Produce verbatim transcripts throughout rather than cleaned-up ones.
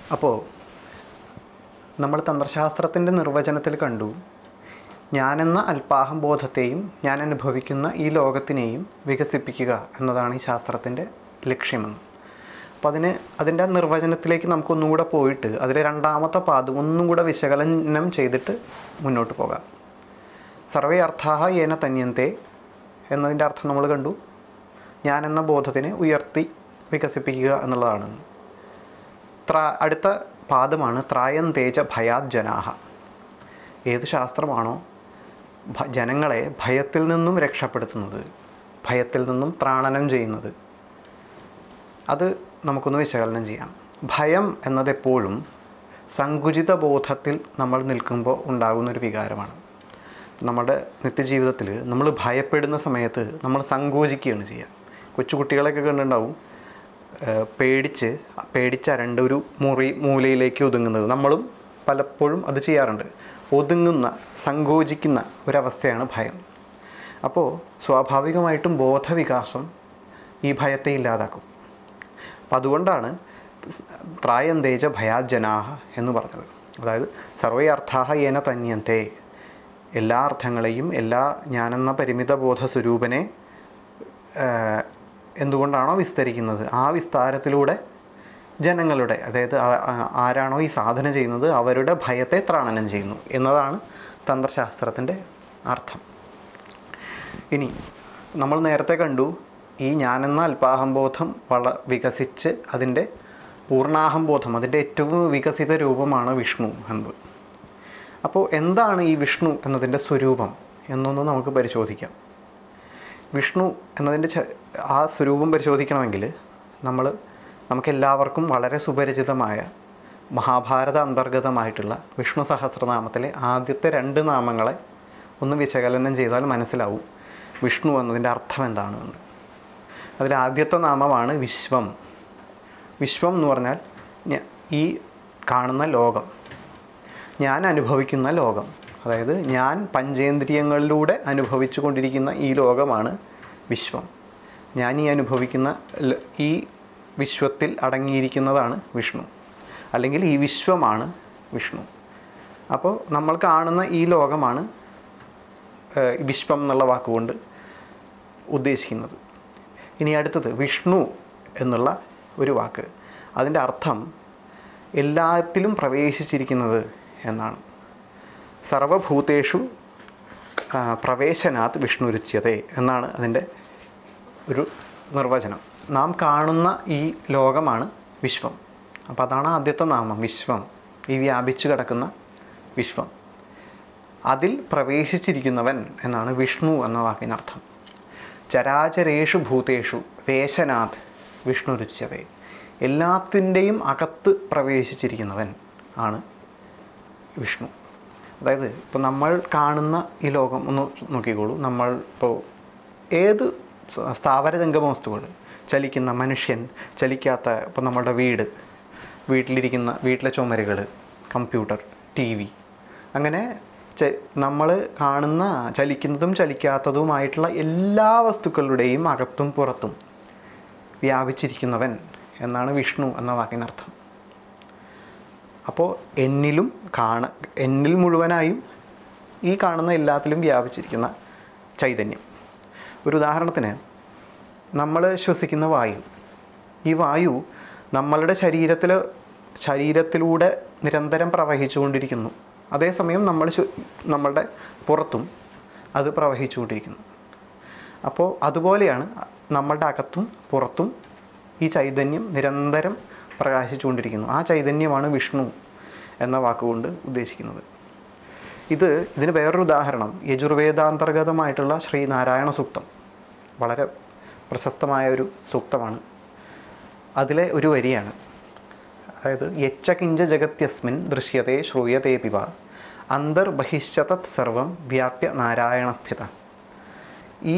അപ്പോൾ നമ്മൾ തന്ത്രശാസ്ത്രത്തിൻ്റെ നിർവചനത്തിൽ കണ്ടു, ഞാനെന്ന അല്പാഹംബോധത്തെയും ഞാൻ അനുഭവിക്കുന്ന ഈ ലോകത്തിനെയും വികസിപ്പിക്കുക എന്നതാണ് ഈ ശാസ്ത്രത്തിൻ്റെ ലക്ഷ്യമെന്ന്. അപ്പോൾ അതിന് അതിൻ്റെ നിർവചനത്തിലേക്ക് നമുക്കൊന്നും കൂടെ പോയിട്ട് അതിലെ രണ്ടാമത്തെ പാദം ഒന്നും കൂടെ വിശകലനം ചെയ്തിട്ട് മുന്നോട്ട് പോകാം. സർവേ അർത്ഥാഹ ഏന തന്യന്തെ എന്നതിൻ്റെ അർത്ഥം നമ്മൾ കണ്ടു. ഞാനെന്ന ബോധത്തിനെ ഉയർത്തി വികസിപ്പിക്കുക എന്നുള്ളതാണ്. ത്ര അടുത്ത പാദമാണ് ത്രായം തേജ ഭയാത് ജനാഹ. ഏത് ശാസ്ത്രമാണോ ജനങ്ങളെ ഭയത്തിൽ നിന്നും രക്ഷപ്പെടുത്തുന്നത്, ഭയത്തിൽ നിന്നും ത്രാണനം ചെയ്യുന്നത്, അത് നമുക്കൊന്ന് വിശകലനം ചെയ്യാം. ഭയം എന്നതെപ്പോഴും സങ്കുചിത ബോധത്തിൽ നമ്മൾ നിൽക്കുമ്പോൾ ഉണ്ടാകുന്നൊരു വികാരമാണ്. നമ്മുടെ നിത്യജീവിതത്തിൽ നമ്മൾ ഭയപ്പെടുന്ന സമയത്ത് നമ്മൾ സങ്കോചിക്കുകയാണ് ചെയ്യുക. കൊച്ചുകുട്ടികളെയൊക്കെ കണ്ടിട്ടുണ്ടാവും പേടിച്ച് പേടിച്ചരണ്ട ഒരു മുറി മൂലയിലേക്ക് ഒതുങ്ങുന്നത്. നമ്മളും പലപ്പോഴും അത് ചെയ്യാറുണ്ട്. ഒതുങ്ങുന്ന, സങ്കോചിക്കുന്ന ഒരവസ്ഥയാണ് ഭയം. അപ്പോൾ സ്വാഭാവികമായിട്ടും ബോധവികാസം ഈ ഭയത്തെ ഇല്ലാതാക്കും. അപ്പം അതുകൊണ്ടാണ് ത്രായം തേജ ഭയാത് ജനാഹ എന്ന് പറഞ്ഞത്. അതായത് സർവേ അർത്ഥാഹ ഏന തന്യന്തെ, എല്ലാ അർത്ഥങ്ങളെയും എല്ലാ ഞാനെന്ന പരിമിത ബോധ സ്വരൂപനെ എന്തുകൊണ്ടാണോ വിസ്തരിക്കുന്നത്, ആ വിസ്താരത്തിലൂടെ ജനങ്ങളുടെ, അതായത് ആരാണോ ഈ സാധന ചെയ്യുന്നത് അവരുടെ ഭയത്തെ ത്രാണനം ചെയ്യുന്നു എന്നതാണ് തന്ത്രശാസ്ത്രത്തിൻ്റെ അർത്ഥം. ഇനി നമ്മൾ നേരത്തെ കണ്ടു, ഈ ഞാനെന്ന അല്പാഹംബോധം വള വികസിച്ച് അതിൻ്റെ പൂർണ്ണാഹംബോധം, അതിൻ്റെ ഏറ്റവും വികസിത രൂപമാണ് വിഷ്ണു എന്നത്. അപ്പോൾ എന്താണ് ഈ വിഷ്ണു എന്നതിൻ്റെ സ്വരൂപം എന്നൊന്ന് നമുക്ക് പരിശോധിക്കാം. വിഷ്ണു എന്നതിൻ്റെ ആ സ്വരൂപം പരിശോധിക്കണമെങ്കിൽ നമ്മൾ നമുക്കെല്ലാവർക്കും വളരെ സുപരിചിതമായ മഹാഭാരത അന്തർഗതമായിട്ടുള്ള വിഷ്ണു സഹസ്രനാമത്തിലെ ആദ്യത്തെ രണ്ട് നാമങ്ങളെ ഒന്ന് വിശകലനം ചെയ്താൽ മനസ്സിലാവും വിഷ്ണു എന്നതിൻ്റെ അർത്ഥം എന്താണെന്ന്. അതിൽ ആദ്യത്തെ നാമമാണ് വിശ്വം. വിശ്വം എന്ന് പറഞ്ഞാൽ ഈ കാണുന്ന ലോകം, ഞാൻ അനുഭവിക്കുന്ന ലോകം, അതായത് ഞാൻ പഞ്ചേന്ദ്രിയങ്ങളിലൂടെ അനുഭവിച്ചു കൊണ്ടിരിക്കുന്ന ഈ ലോകമാണ് വിശ്വം. ഞാൻ ഈ അനുഭവിക്കുന്ന ഈ വിശ്വത്തിൽ അടങ്ങിയിരിക്കുന്നതാണ് വിഷ്ണു, അല്ലെങ്കിൽ ഈ വിശ്വമാണ് വിഷ്ണു. അപ്പോൾ നമ്മൾ കാണുന്ന ഈ ലോകമാണ് വിശ്വം എന്നുള്ള വാക്കുകൊണ്ട് ഉദ്ദേശിക്കുന്നത്. ഇനി അടുത്തത് വിഷ്ണു എന്നുള്ള ഒരു വാക്ക്, അതിൻ്റെ അർത്ഥം എല്ലാത്തിലും പ്രവേശിച്ചിരിക്കുന്നത് എന്നാണ്. സർവഭൂതേഷു പ്രവേശനാത് വിഷ്ണുരുച്യതേ എന്നാണ് അതിൻ്റെ ഒരു നിർവചനം. നാം കാണുന്ന ഈ ലോകമാണ് വിശ്വം. അപ്പോൾ അതാണ് ആദ്യത്തെ നാമം, വിശ്വം, ഈ വ്യാപിച്ചു കിടക്കുന്ന വിശ്വം. അതിൽ പ്രവേശിച്ചിരിക്കുന്നവൻ എന്നാണ് വിഷ്ണു എന്ന വാക്കിനർത്ഥം. ചരാചരേഷു ഭൂതേഷു വേശനാഥ് വിഷ്ണുരുച്യതേ, എല്ലാത്തിൻ്റെയും അകത്ത് പ്രവേശിച്ചിരിക്കുന്നവൻ ആണ് വിഷ്ണു. അതായത് ഇപ്പോൾ നമ്മൾ കാണുന്ന ഈ ലോകം ഒന്ന് നോക്കിക്കോളൂ. നമ്മൾ ഇപ്പോൾ ഏത് സ്ഥാവര ജംഗമ വസ്തുക്കൾ, ചലിക്കുന്ന മനുഷ്യൻ, ചലിക്കാത്ത ഇപ്പോൾ നമ്മുടെ വീട്, വീട്ടിലിരിക്കുന്ന വീട്ടിലെ ചുമരുകൾ, കമ്പ്യൂട്ടർ, ടി വി, അങ്ങനെ ച നമ്മൾ കാണുന്ന ചലിക്കുന്നതും ചലിക്കാത്തതുമായിട്ടുള്ള എല്ലാ വസ്തുക്കളുടെയും അകത്തും പുറത്തും വ്യാപിച്ചിരിക്കുന്നവൻ എന്നാണ് വിഷ്ണു എന്ന വാക്കിനർത്ഥം. അപ്പോൾ എന്നിലും കാണ എന്നിൽ മുഴുവനായും ഈ കാണുന്ന എല്ലാത്തിലും വ്യാപിച്ചിരിക്കുന്ന ചൈതന്യം. ഒരു ഉദാഹരണത്തിന് നമ്മൾ ശ്വസിക്കുന്ന വായു, ഈ വായു നമ്മളുടെ ശരീരത്തിൽ ശരീരത്തിലൂടെ നിരന്തരം പ്രവഹിച്ചുകൊണ്ടിരിക്കുന്നു. അതേസമയം നമ്മൾ നമ്മളുടെ പുറത്തും അത് പ്രവഹിച്ചുകൊണ്ടിരിക്കുന്നു. അപ്പോൾ അതുപോലെയാണ് നമ്മളുടെ അകത്തും പുറത്തും ഈ ചൈതന്യം നിരന്തരം പ്രകാശിച്ചുകൊണ്ടിരിക്കുന്നു. ആ ചൈതന്യമാണ് വിഷ്ണു എന്ന വാക്കുകൊണ്ട് ഉദ്ദേശിക്കുന്നത്. ഇത് ഇതിന് വേറൊരു ഉദാഹരണം യജുർവേദാന്തർഗതമായിട്ടുള്ള ശ്രീനാരായണ സൂക്തം, വളരെ പ്രശസ്തമായ ഒരു സൂക്തമാണ്. അതിലെ ഒരു വരിയാണ്, അതായത് യച്ച കിഞ്ച ജഗത്യസ്മിൻ ദൃശ്യത്തെ ശ്രൂയത്തെ പിവ അന്തർബഹിശ്ച തത് സർവം വ്യാപ്യ നാരായണസ്ഥിത. ഈ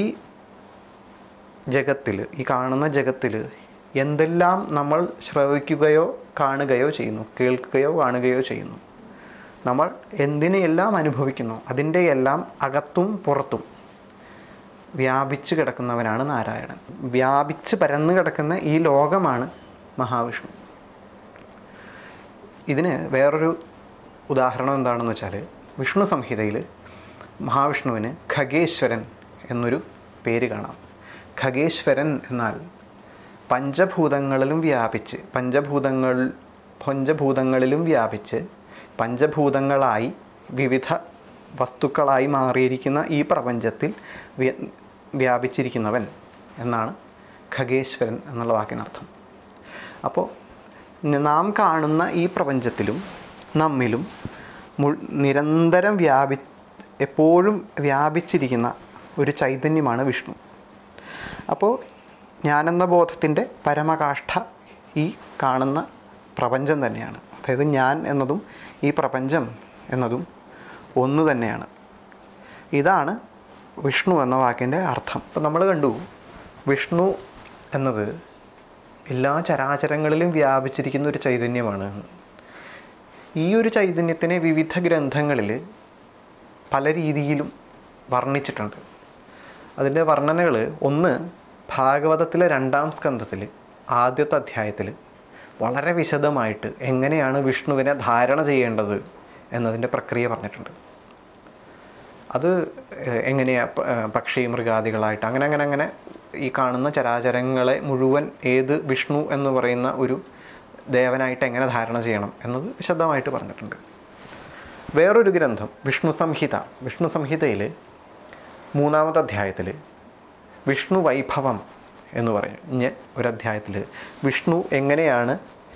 ജഗത്തിൽ, ഈ കാണുന്ന ജഗത്തിൽ എന്തെല്ലാം നമ്മൾ ശ്രവിക്കുകയോ കാണുകയോ ചെയ്യുന്നു, കേൾക്കുകയോ കാണുകയോ ചെയ്യുന്നു, നമ്മൾ എന്തിനെയെല്ലാം അനുഭവിക്കുന്നു അതിൻ്റെ എല്ലാം അകത്തും പുറത്തും വ്യാപിച്ച് കിടക്കുന്നവനാണ് നാരായണൻ. വ്യാപിച്ച് പരന്നു കിടക്കുന്ന ഈ ലോകമാണ് മഹാവിഷ്ണു. ഇതിന് വേറൊരു ഉദാഹരണം എന്താണെന്ന് വെച്ചാൽ, വിഷ്ണു സംഹിതയിൽ മഹാവിഷ്ണുവിന് ഖഗേശ്വരൻ എന്നൊരു പേര് കാണാം. ഖഗേശ്വരൻ എന്നാൽ പഞ്ചഭൂതങ്ങളിലും വ്യാപിച്ച് പഞ്ചഭൂതങ്ങൾ പഞ്ചഭൂതങ്ങളിലും വ്യാപിച്ച് പഞ്ചഭൂതങ്ങളായി വിവിധ വസ്തുക്കളായി മാറിയിരിക്കുന്ന ഈ പ്രപഞ്ചത്തിൽ വ്യാപിച്ചിരിക്കുന്നവൻ എന്നാണ് ഖഗേശ്വരൻ എന്നുള്ള വാക്കിനർത്ഥം. അപ്പോൾ നാം കാണുന്ന ഈ പ്രപഞ്ചത്തിലും നമ്മിലും നിരന്തരം വ്യാപി എപ്പോഴും വ്യാപിച്ചിരിക്കുന്ന ഒരു ചൈതന്യമാണ് വിഷ്ണു. അപ്പോൾ ഞാനെന്ന ബോധത്തിൻ്റെ പരമകാഷ്ഠ ഈ കാണുന്ന പ്രപഞ്ചം തന്നെയാണ്. അതായത് ഞാൻ എന്നതും ഈ പ്രപഞ്ചം എന്നതും ഒന്ന് തന്നെയാണ്. ഇതാണ് വിഷ്ണു എന്ന വാക്കിൻ്റെ അർത്ഥം. അപ്പോൾ നമ്മൾ കണ്ടു, വിഷ്ണു എന്നത് എല്ലാ ചരാചരങ്ങളിലും വ്യാപിച്ചിരിക്കുന്ന ഒരു ചൈതന്യമാണ്. ഈ ഒരു ചൈതന്യത്തിനെ വിവിധ ഗ്രന്ഥങ്ങളിൽ പല രീതിയിലും വർണ്ണിച്ചിട്ടുണ്ട്. അതിൻ്റെ വർണ്ണനകൾ ഒന്ന് ഭാഗവതത്തിലെ രണ്ടാം സ്കന്ധത്തിൽ ആദ്യത്തെ അധ്യായത്തിൽ വളരെ വിശദമായിട്ട് എങ്ങനെയാണ് വിഷ്ണുവിനെ ധാരണ ചെയ്യേണ്ടത് എന്നതിൻ്റെ പ്രക്രിയ പറഞ്ഞിട്ടുണ്ട്. അത് എങ്ങനെയാണ് പക്ഷി മൃഗാദികളായിട്ട് അങ്ങനെ അങ്ങനെ അങ്ങനെ ഈ കാണുന്ന ചരാചരങ്ങളെ മുഴുവൻ ഏത് വിഷ്ണു എന്ന് പറയുന്ന ഒരു ദേവനായിട്ട് എങ്ങനെ ധാരണ ചെയ്യണം എന്നത് വിശദമായിട്ട് പറഞ്ഞിട്ടുണ്ട്. വേറൊരു ഗ്രന്ഥം വിഷ്ണു സംഹിത. വിഷ്ണു സംഹിതയിൽ മൂന്നാമത്തെ അധ്യായത്തിൽ വിഷ്ണു വൈഭവം എന്ന് പറഞ്ഞ് ഒരധ്യായത്തിൽ വിഷ്ണു എങ്ങനെയാണ്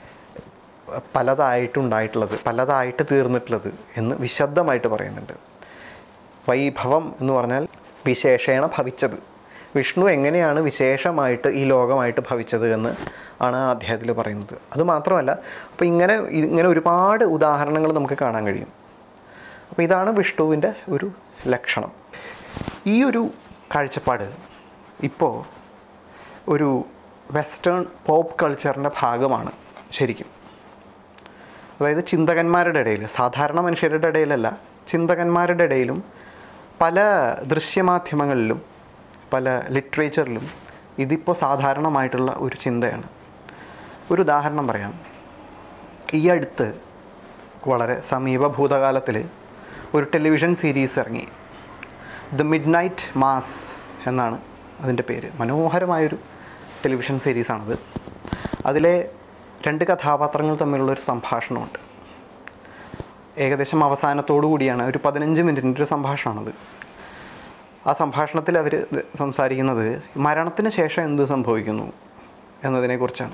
പലതായിട്ടുണ്ടായിട്ടുള്ളത് പലതായിട്ട് തീർന്നിട്ടുള്ളത് എന്ന് വിശദമായിട്ട് പറയുന്നുണ്ട്. വൈഭവം എന്ന് പറഞ്ഞാൽ വിശേഷേണ ഭവിച്ചത്. വിഷ്ണു എങ്ങനെയാണ് വിശേഷമായിട്ട് ഈ ലോകമായിട്ട് ഭവിച്ചത് എന്ന് ആണ് ആ അധ്യായത്തിൽ പറയുന്നത്. അതുമാത്രമല്ല, അപ്പോൾ ഇങ്ങനെ ഇങ്ങനെ ഒരുപാട് ഉദാഹരണങ്ങൾ നമുക്ക് കാണാൻ കഴിയും. അപ്പോൾ ഇതാണ് വിഷ്ണുവിൻ്റെ ഒരു ലക്ഷണം. ഈ ഒരു കാഴ്ചപ്പാട് ഇപ്പോൾ ഒരു വെസ്റ്റേൺ പോപ്പ് കൾച്ചറിൻ്റെ ഭാഗമാണ് ശരിക്കും. അതായത് ചിന്തകന്മാരുടെ ഇടയിൽ, സാധാരണ മനുഷ്യരുടെ ഇടയിലല്ല, ചിന്തകന്മാരുടെ ഇടയിലും പല ദൃശ്യമാധ്യമങ്ങളിലും പല ലിറ്ററേച്ചറിലും ഇതിപ്പോൾ സാധാരണമായിട്ടുള്ള ഒരു ചിന്തയാണ്. ഒരു ഉദാഹരണം പറയാം. ഈ അടുത്ത് വളരെ സമീപ ഭൂതകാലത്തിൽ ഒരു ടെലിവിഷൻ സീരീസ് ഇറങ്ങി. ദ മിഡ് നൈറ്റ് മാസ് എന്നാണ് അതിൻ്റെ പേര്. മനോഹരമായൊരു ടെലിവിഷൻ സീരീസാണത്. അതിലെ രണ്ട് കഥാപാത്രങ്ങൾ തമ്മിലുള്ളൊരു സംഭാഷണമുണ്ട്. ഏകദേശം അവസാനത്തോടു കൂടിയാണ്, ഒരു പതിനഞ്ച് മിനിറ്റിൻ്റെ ഒരു സംഭാഷണമാണത്. ആ സംഭാഷണത്തിൽ അവർ സംസാരിക്കുന്നത് മരണത്തിന് ശേഷം എന്ത് സംഭവിക്കുന്നു എന്നതിനെക്കുറിച്ചാണ്.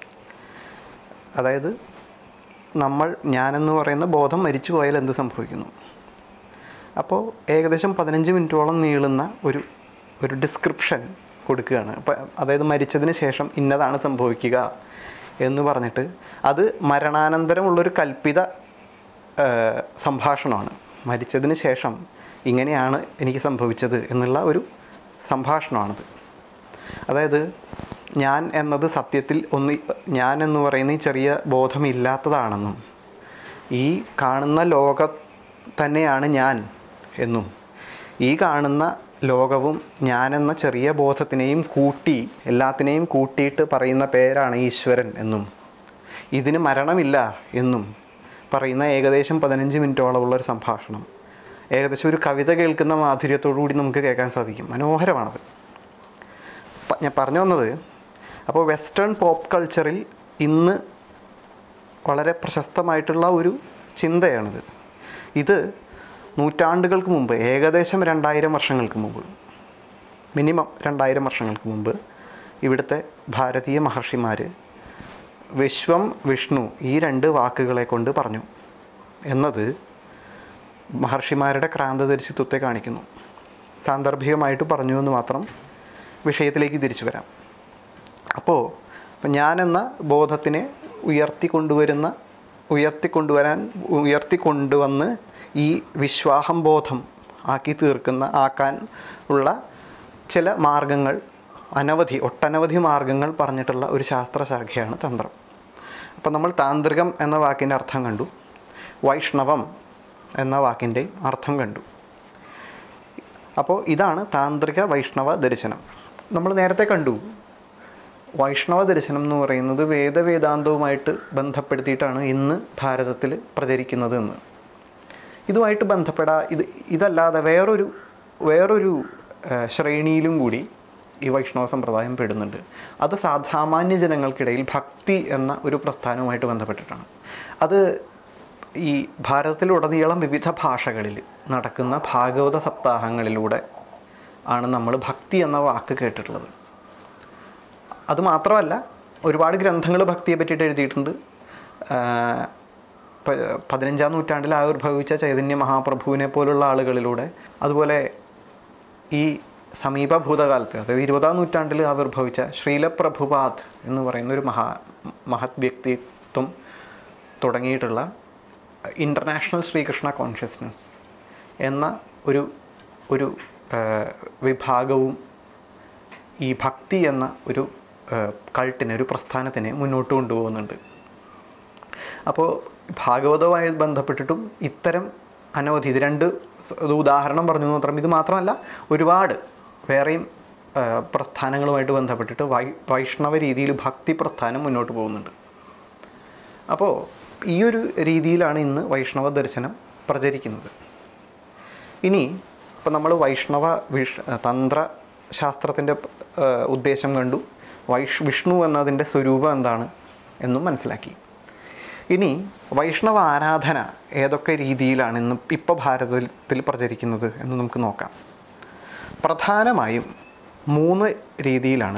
അതായത് നമ്മൾ ഞാനെന്ന് പറയുന്ന ബോധം മരിച്ചു പോയാൽ എന്ത് സംഭവിക്കുന്നു. അപ്പോൾ ഏകദേശം പതിനഞ്ച് മിനിറ്റോളം നീളുന്ന ഒരു ഒരു ഡിസ്ക്രിപ്ഷൻ കൊടുക്കുകയാണ്. അതായത് മരിച്ചതിന് ശേഷം ഇന്നതാണ് സംഭവിക്കുക എന്ന് പറഞ്ഞിട്ട് അത് മരണാനന്തരമുള്ളൊരു കൽപ്പിത സംഭാഷണമാണ്. മരിച്ചതിന് ശേഷം ഇങ്ങനെയാണ് എനിക്ക് സംഭവിച്ചത് എന്നുള്ള ഒരു സംഭാഷണമാണത്. അതായത് ഞാൻ എന്നത് സത്യത്തിൽ ഒന്ന് ഞാൻ എന്ന് പറയുന്ന ഈ ചെറിയ ബോധമില്ലാത്തതാണെന്നും ഈ കാണുന്ന ലോകം തന്നെയാണ് ഞാൻ എന്നും ഈ കാണുന്ന ലോകവും ഞാനെന്ന ചെറിയ ബോധത്തിനെയും കൂട്ടി എല്ലാത്തിനെയും കൂട്ടിയിട്ട് പറയുന്ന പേരാണ് ഈശ്വരൻ എന്നും ഇതിന് മരണമില്ല എന്നും പറയുന്ന ഏകദേശം പതിനഞ്ച് മിനിറ്റോളമുള്ളൊരു സംഭാഷണം ഏകദേശം ഒരു കവിത കേൾക്കുന്ന മാധുര്യത്തോടു കൂടി നമുക്ക് കേൾക്കാൻ സാധിക്കും. മനോഹരമാണത്. ഞാൻ പറഞ്ഞു വന്നത്, അപ്പോൾ വെസ്റ്റേൺ പോപ്പ് കൾച്ചറിൽ ഇന്ന് വളരെ പ്രശസ്തമായിട്ടുള്ള ഒരു ചിന്തയാണിത്. ഇത് നൂറ്റാണ്ടുകൾക്ക് മുമ്പ്, ഏകദേശം രണ്ടായിരം വർഷങ്ങൾക്ക് മുമ്പ്, മിനിമം രണ്ടായിരം വർഷങ്ങൾക്ക് മുമ്പ് ഇവിടുത്തെ ഭാരതീയ മഹർഷിമാർ വിശ്വം വിഷ്ണു ഈ രണ്ട് വാക്കുകളെ കൊണ്ട് പറഞ്ഞു എന്നത് മഹർഷിമാരുടെ ക്രാന്തദർശിത്വത്തെ കാണിക്കുന്നു. സാന്ദർഭികമായിട്ട് പറഞ്ഞു എന്ന് മാത്രം. വിഷയത്തിലേക്ക് തിരിച്ചു വരാം. അപ്പോൾ അപ്പം ഞാനെന്ന ബോധത്തിനെ ഉയർത്തിക്കൊണ്ടുവരുന്ന ഉയർത്തിക്കൊണ്ടുവരാൻ ഉയർത്തിക്കൊണ്ടുവന്ന് ഈ വിശ്വാഹം ബോധം ആക്കി തീർക്കുന്ന ആക്കാൻ ഉള്ള ചില മാർഗങ്ങൾ, അനവധി ഒട്ടനവധി മാർഗങ്ങൾ പറഞ്ഞിട്ടുള്ള ഒരു ശാസ്ത്രശാഖയാണ് തന്ത്രം. അപ്പോൾ നമ്മൾ താന്ത്രികം എന്ന വാക്കിൻ്റെ അർത്ഥം കണ്ടു, വൈഷ്ണവം എന്ന വാക്കിൻ്റെ അർത്ഥം കണ്ടു. അപ്പോൾ ഇതാണ് താന്ത്രിക വൈഷ്ണവ ദർശനം. നമ്മൾ നേരത്തെ കണ്ടു വൈഷ്ണവ ദർശനം എന്ന് പറയുന്നത് വേദവേദാന്തവുമായിട്ട് ബന്ധപ്പെടുത്തിയിട്ടാണ് ഇന്ന് ഭാരതത്തിൽ പ്രചരിക്കുന്നത് എന്ന്. ഇതുമായിട്ട് ബന്ധപ്പെടാ ഇത് ഇതല്ലാതെ വേറൊരു വേറൊരു ശ്രേണിയിലും കൂടി ഈ വൈഷ്ണവ സമ്പ്രദായം പെടുന്നുണ്ട്. അത് സാമാന്യ ജനങ്ങൾക്കിടയിൽ ഭക്തി എന്ന ഒരു പ്രസ്ഥാനവുമായിട്ട് ബന്ധപ്പെട്ടിട്ടാണ്. അത് ഈ ഭാരതത്തിലുടനീളം വിവിധ ഭാഷകളിൽ നടക്കുന്ന ഭാഗവത സപ്താഹങ്ങളിലൂടെ ആണ് നമ്മൾ ഭക്തി എന്ന വാക്ക് കേട്ടിട്ടുള്ളത്. അതുമാത്രമല്ല, ഒരുപാട് ഗ്രന്ഥങ്ങൾ ഭക്തിയെ പറ്റിയിട്ട് എഴുതിയിട്ടുണ്ട്. പതിനഞ്ചാം നൂറ്റാണ്ടിൽ ആവിർഭവിച്ച ചൈതന്യ മഹാപ്രഭുവിനെ പോലുള്ള ആളുകളിലൂടെ, അതുപോലെ ഈ സമീപ ഭൂതകാലത്ത്, അതായത് ഇരുപതാം നൂറ്റാണ്ടിൽ ആവിർഭവിച്ച ശ്രീലപ്രഭുപാദ് എന്ന് പറയുന്ന ഒരു മഹാ മഹത് വ്യക്തിത്വം തുടങ്ങിയിട്ടുള്ള ഇൻ്റർനാഷണൽ ശ്രീകൃഷ്ണ കോൺഷ്യസ്നസ് എന്ന ഒരു ഒരു വിഭാഗവും ഈ ഭക്തി എന്ന ഒരു കൾട്ടിനെ, ഒരു പ്രസ്ഥാനത്തിനെ മുന്നോട്ട് കൊണ്ടുപോകുന്നുണ്ട്. അപ്പോൾ ഭാഗവതവുമായി ബന്ധപ്പെട്ടിട്ടും ഇത്തരം അനവധി, ഇത് രണ്ട് ഉദാഹരണം പറഞ്ഞു മാത്രം, ഇത് മാത്രമല്ല ഒരുപാട് വേറെയും പ്രസ്ഥാനങ്ങളുമായിട്ട് ബന്ധപ്പെട്ടിട്ട് വൈ വൈഷ്ണവ രീതിയിൽ ഭക്തി പ്രസ്ഥാനം മുന്നോട്ട് പോകുന്നുണ്ട്. അപ്പോൾ ഈ ഒരു രീതിയിലാണ് ഇന്ന് വൈഷ്ണവ ദർശനം പ്രചരിക്കുന്നത്. ഇനി ഇപ്പോൾ നമ്മൾ വൈഷ്ണവ വിഷ് തന്ത്രശാസ്ത്രത്തിൻ്റെ ഉദ്ദേശം കണ്ടു, വൈഷ് വിഷ്ണു എന്നതിൻ്റെ സ്വരൂപം എന്താണ് എന്നും മനസ്സിലാക്കി. ഇനി വൈഷ്ണവ ആരാധന ഏതൊക്കെ രീതിയിലാണ് ഇന്ന് ഇപ്പോൾ ഭാരതത്തിൽ പ്രചരിക്കുന്നത് എന്ന് നമുക്ക് നോക്കാം. പ്രധാനമായും മൂന്ന് രീതിയിലാണ്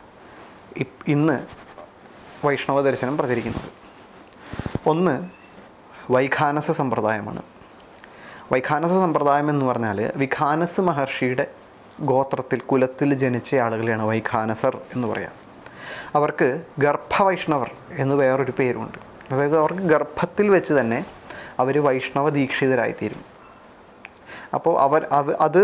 ഇന്ന് വൈഷ്ണവ ദർശനം പ്രചരിക്കുന്നത്. ഒന്ന് വൈഖാനസ സമ്പ്രദായമാണ്. വൈഖാനസ സമ്പ്രദായം എന്ന് പറഞ്ഞാൽ വിഖാനസ് മഹർഷിയുടെ ഗോത്രത്തിൽ കുലത്തിൽ ജനിച്ച ആളുകളെയാണ് വൈഖാനസർ എന്ന് പറയാം. അവർക്ക് ഗർഭവൈഷ്ണവർ എന്ന് വേറൊരു പേരുണ്ട്. അതായത് അവർക്ക് ഗർഭത്തിൽ വെച്ച് തന്നെ അവർ വൈഷ്ണവ ദീക്ഷിതരായിത്തീരും. അപ്പോൾ അവർ അത്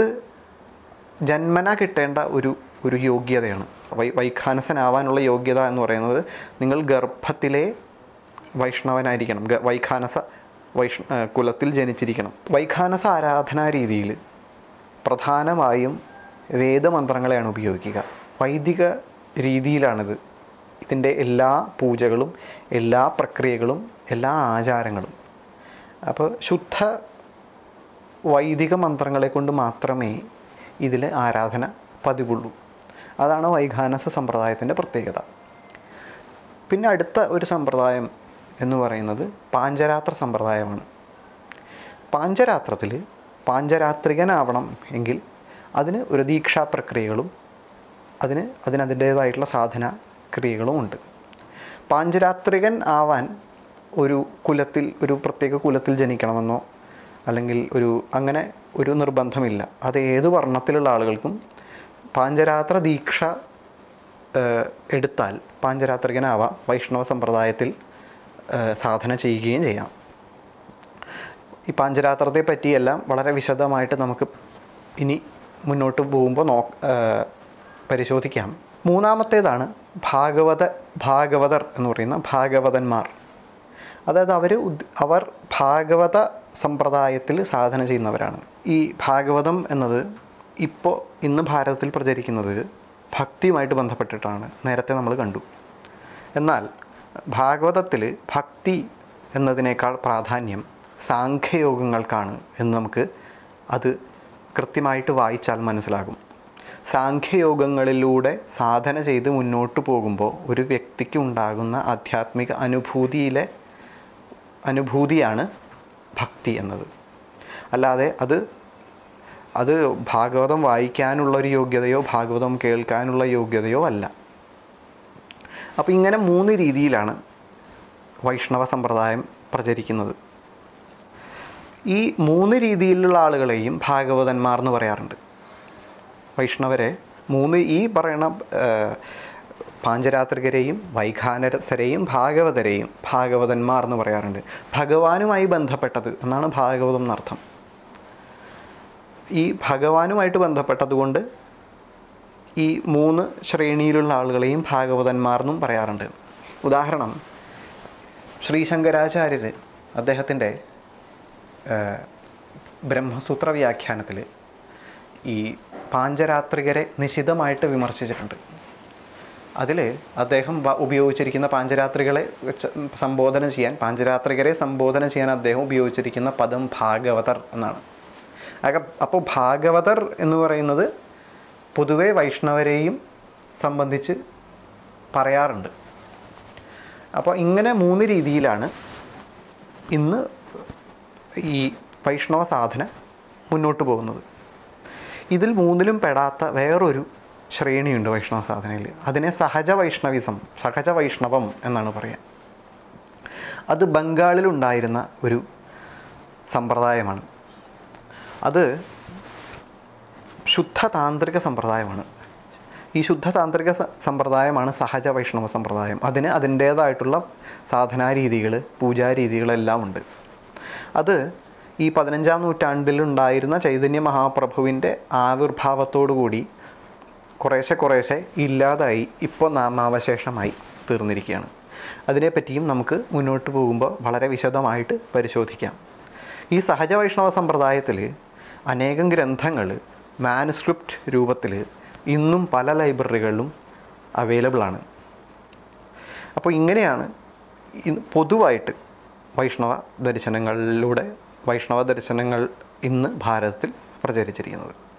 ജന്മന കിട്ടേണ്ട ഒരു ഒരു യോഗ്യതയാണ്. വൈ വൈഖാനസനാവാനുള്ള യോഗ്യത എന്ന് പറയുന്നത് നിങ്ങൾ ഗർഭത്തിലെ വൈഷ്ണവനായിരിക്കണം, വൈഖാനസ വൈഷ്ണ കുലത്തിൽ ജനിച്ചിരിക്കണം. വൈഖാനസ ആരാധനാ രീതിയിൽ പ്രധാനമായും വേദമന്ത്രങ്ങളെയാണ് ഉപയോഗിക്കുക. വൈദിക രീതിയിലാണിത്. ഇതിൻ്റെ എല്ലാ പൂജകളും എല്ലാ പ്രക്രിയകളും എല്ലാ ആചാരങ്ങളും. അപ്പോൾ ശുദ്ധ വൈദിക മന്ത്രങ്ങളെ കൊണ്ട് മാത്രമേ ഇതിൽ ആരാധന പതിവുള്ളൂ. അതാണ് വൈഖാനസ സമ്പ്രദായത്തിൻ്റെ പ്രത്യേകത. പിന്നെ അടുത്ത ഒരു സമ്പ്രദായം എന്ന് പറയുന്നത് പാഞ്ചരാത്ര സമ്പ്രദായമാണ്. പാഞ്ചരാത്രത്തിൽ പാഞ്ചരാത്രികനാവണം എങ്കിൽ അതിന് ഒരു ദീക്ഷാ പ്രക്രിയകളും അതിന് അതിനതിൻ്റേതായിട്ടുള്ള സാധന ക്രിയകളും ഉണ്ട്. പാഞ്ചരാത്രികൻ ആവാൻ ഒരു കുലത്തിൽ ഒരു പ്രത്യേക കുലത്തിൽ ജനിക്കണമെന്നോ അല്ലെങ്കിൽ ഒരു അങ്ങനെ ഒരു നിർബന്ധമില്ല. അത് ഏത് വർണ്ണത്തിലുള്ള ആളുകൾക്കും പാഞ്ചരാത്ര ദീക്ഷ എടുത്താൽ പാഞ്ചരാത്രികനാവാം, വൈഷ്ണവ സമ്പ്രദായത്തിൽ സാധന ചെയ്യുകയും ചെയ്യാം. ഈ പാഞ്ചരാത്രത്തെ പറ്റിയെല്ലാം വളരെ വിശദമായിട്ട് നമുക്ക് ഇനി മുന്നോട്ട് പോകുമ്പോൾ നോ പരിശോധിക്കാം. മൂന്നാമത്തേതാണ് ഭാഗവത ഭാഗവതർ എന്ന് പറയുന്ന ഭാഗവതന്മാർ. അതായത് അവർ അവർ ഭാഗവത സമ്പ്രദായത്തിൽ സാധന ചെയ്യുന്നവരാണ്. ഈ ഭാഗവതം എന്നത് ഇപ്പോൾ ഇന്ന് ഭാരതത്തിൽ പ്രചരിക്കുന്നത് ഭക്തിയുമായിട്ട് ബന്ധപ്പെട്ടിട്ടാണ്, നേരത്തെ നമ്മൾ കണ്ടു. എന്നാൽ ഭാഗവതത്തിൽ ഭക്തി എന്നതിനേക്കാൾ പ്രാധാന്യം സാഖ്യയോഗങ്ങൾക്കാണ് എന്ന് നമുക്ക് അത് കൃത്യമായിട്ട് വായിച്ചാൽ മനസ്സിലാകും. സാഖ്യയോഗങ്ങളിലൂടെ സാധന ചെയ്ത് മുന്നോട്ട് പോകുമ്പോൾ ഒരു വ്യക്തിക്ക് ഉണ്ടാകുന്ന ആധ്യാത്മിക അനുഭൂതിയിലെ അനുഭൂതിയാണ് ഭക്തി എന്നത്. അല്ലാതെ അത് അത് ഭാഗവതം വായിക്കാനുള്ളൊരു യോഗ്യതയോ ഭാഗവതം കേൾക്കാനുള്ള യോഗ്യതയോ അല്ല. അപ്പോൾ ഇങ്ങനെ മൂന്ന് രീതിയിലാണ് വൈഷ്ണവ സമ്പ്രദായം പ്രചരിക്കുന്നത്. ഈ മൂന്ന് രീതിയിലുള്ള ആളുകളെയും ഭാഗവതന്മാർ എന്ന് പറയാറുണ്ട്. വൈഷ്ണവരെ മൂന്ന് ഈ പറയുന്ന പാഞ്ചരാത്രികരെയും വൈഖാനസരെയും ഭാഗവതരെയും ഭാഗവതന്മാർ എന്ന് പറയാറുണ്ട്. ഭഗവാനുമായി ബന്ധപ്പെട്ടത് എന്നാണ് ഭാഗവതം എന്നർത്ഥം. ഈ ഭഗവാനുമായിട്ട് ബന്ധപ്പെട്ടതുകൊണ്ട് ഈ മൂന്ന് ശ്രേണിയിലുള്ള ആളുകളെയും ഭാഗവതന്മാർ എന്നും പറയാറുണ്ട്. ഉദാഹരണം, ശ്രീശങ്കരാചാര്യർ അദ്ദേഹത്തിൻ്റെ ബ്രഹ്മസൂത്ര വ്യാഖ്യാനത്തിൽ ഈ പാഞ്ചരാത്രികരെ നിശിതമായിട്ട് വിമർശിച്ചിട്ടുണ്ട്. അതിൽ അദ്ദേഹം ഉപയോഗിച്ചിരിക്കുന്ന പാഞ്ചരാത്രികളെ സംബോധന ചെയ്യാൻ പാഞ്ചരാത്രികരെ സംബോധന ചെയ്യാൻ അദ്ദേഹം ഉപയോഗിച്ചിരിക്കുന്ന പദം ഭാഗവതർ എന്നാണ്. അപ്പോൾ ഭാഗവതർ എന്ന് പറയുന്നത് പൊതുവെ വൈഷ്ണവരെയും സംബന്ധിച്ച് പറയാറുണ്ട്. അപ്പോൾ ഇങ്ങനെ മൂന്ന് രീതിയിലാണ് ഇന്ന് ഈ വൈഷ്ണവ സാധന മുന്നോട്ട് പോകുന്നത്. ഇതിൽ മൂന്നിലും പെടാത്ത വേറൊരു ശ്രേണിയുണ്ട് വൈഷ്ണവ സാധനയിൽ. അതിനെ സഹജ വൈഷ്ണവിസം, സഹജ വൈഷ്ണവം എന്നാണ് പറയുക. അത് ബംഗാളിലുണ്ടായിരുന്ന ഒരു സമ്പ്രദായമാണ്. അത് ശുദ്ധ താന്ത്രിക സമ്പ്രദായമാണ്. ഈ ശുദ്ധ താന്ത്രിക സമ്പ്രദായമാണ് സഹജ വൈഷ്ണവ സമ്പ്രദായം. അതിന് അതിൻ്റേതായിട്ടുള്ള സാധനാരീതികൾ, പൂജാരീതികളെല്ലാം ഉണ്ട്. അത് ഈ പതിനഞ്ചാം നൂറ്റാണ്ടിലുണ്ടായിരുന്ന ചൈതന്യ മഹാപ്രഭുവിൻ്റെ ആവിർഭാവത്തോടു കൂടി കുറേശ്ശെ കുറേശ്ശെ ഇല്ലാതായി ഇപ്പോൾ നാമാവശേഷമായി തീർന്നിരിക്കുകയാണ്. അതിനെപ്പറ്റിയും നമുക്ക് മുന്നോട്ട് പോകുമ്പോൾ വളരെ വിശദമായിട്ട് പരിശോധിക്കാം. ഈ സഹജ വൈഷ്ണവ സമ്പ്രദായത്തിൽ അനേകം ഗ്രന്ഥങ്ങൾ മാനുസ്ക്രിപ്റ്റ് രൂപത്തിൽ ഇന്നും പല ലൈബ്രറികളിലും അവൈലബിളാണ്. അപ്പോൾ ഇങ്ങനെയാണ് പൊതുവായിട്ട് വൈഷ്ണവ ദർശനങ്ങളിലൂടെ വൈഷ്ണവ ദർശനങ്ങൾ ഇന്ന് ഭാരതത്തിൽ പ്രചരിച്ചിരിക്കുന്നത്.